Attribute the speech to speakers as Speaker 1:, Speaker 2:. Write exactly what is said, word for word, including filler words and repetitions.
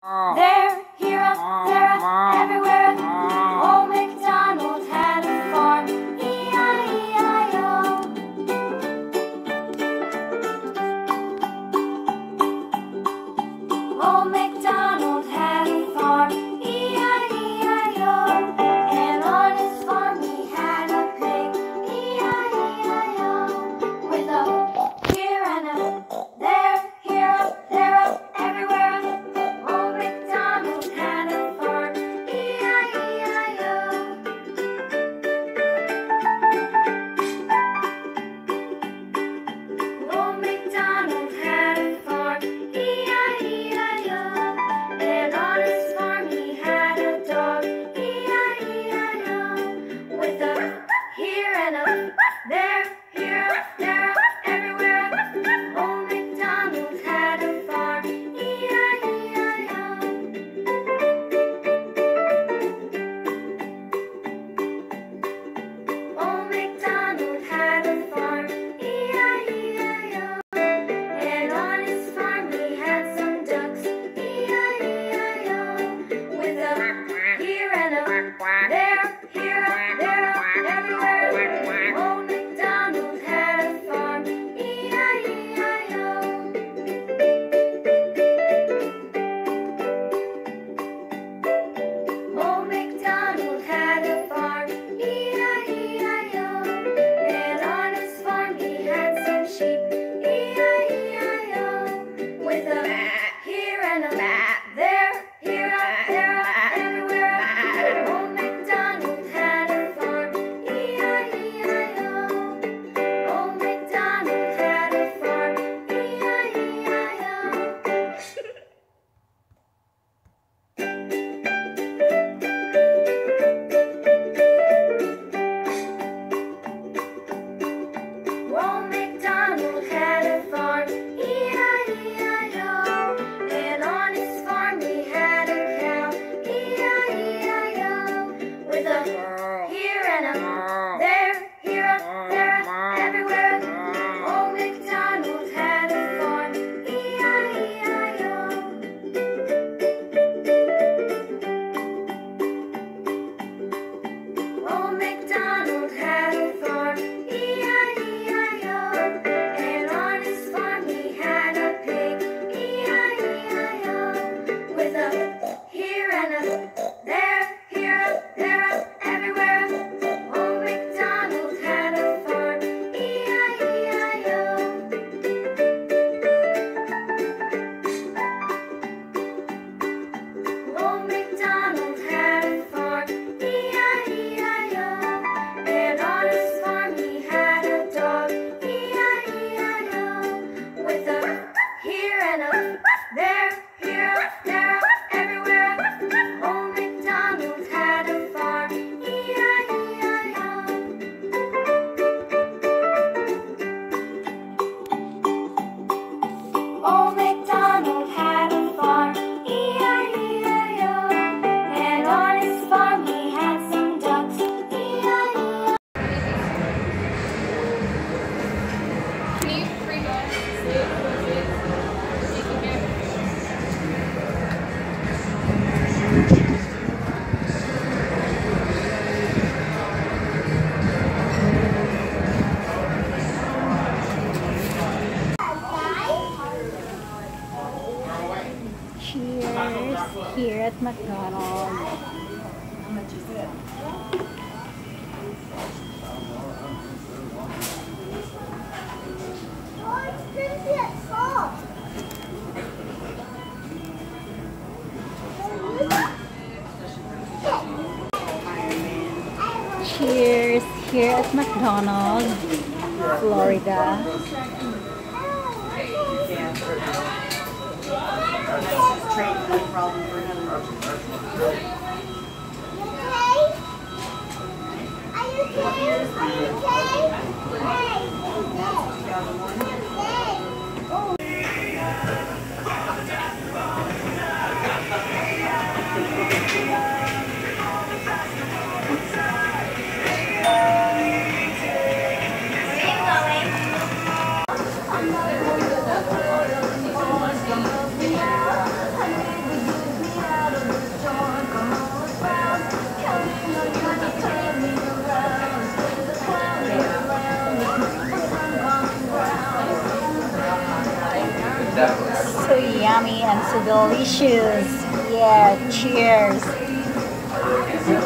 Speaker 1: There, here, up, there, everywhere. Old MacDonald had a farm. E I E I O. Old MacDonald had a farm. E I E I O. And on his farm he had a pig. E I E I O. With a here and a there, here, up, there, up, everywhere. Old MacDonald had a farm. E I E I O. Old MacDonald had a farm. E I E I O. And on his farm he had a dog. E I E I O. With a here and a there, here, there, everywhere. Old MacDonald had a farm. E I E I O. Old MacDonald had a farm. E I E I O. And on his farm he had some ducks. E I E I O. With a here and a there, here, there, everywhere. Old MacDonald had a farm. E I E I O. Old MacDonald had a farm. E I E I O. And on his farm he had some sheep. E I E I O. With a here and a there, here, there, everywhere. Old MacDonald had a farm. E I E I O. Old MacDonald had a farm. E I E I O. Old MacDonald had a farm. E I E I O. And on his farm he had a cow. E I E I O. With a here and a there, here, there, everywhere. Old MacDonald had a farm. E I E I O. Old MacDonald had a farm. E I E I O. And on his farm he had a pig. E I E I O. With a here and a there, here, there, everywhere. Old MacDonald had a farm. E I E I O. Old MacDonald had a farm. E I E I O. And on his farm he had a dog. E I E I O. With a here and a there, here, there, everywhere. Old MacDonald had a farm. E I E I O. Old MacDonald had a farm. E I E I O. And on his farm he had some ducks. E I E I O.
Speaker 2: Cheers here at McDonald's. Cheers here at McDonald's, Florida. yummy and so delicious. Yeah, cheers.